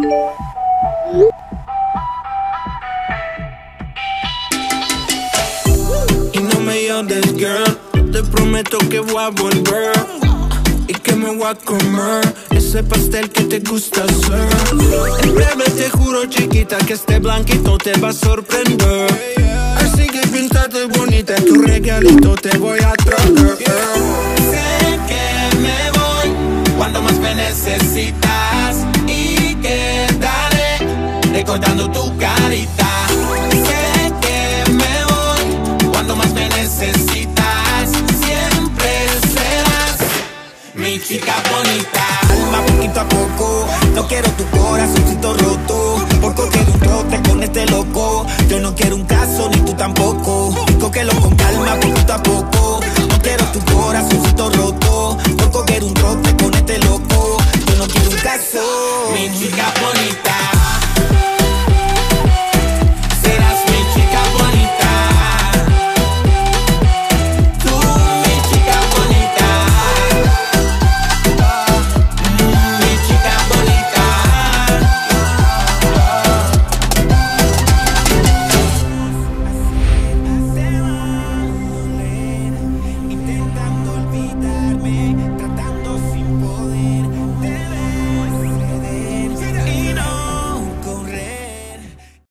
Y no me llores, girl, te prometo que voy a volver y que me voy a comer ese pastel que te gusta hacer. En breve te juro, chiquita, que este blanquito te va a sorprender. Así que píntate bonita, tu regalito te voy a traer. Sé que me voy cuando más me necesitas y quedaré recordando tu carita. Sé que me voy cuando más me necesitas, siempre serás mi chica bonita. Alma, poquito a poco, no quiero tu corazoncito roto por coger un trote con este loco. Yo no quiero un caso, ni tú tampoco. Cógelo con calma, poquito a poco. No quiero tu corazoncito roto por coger un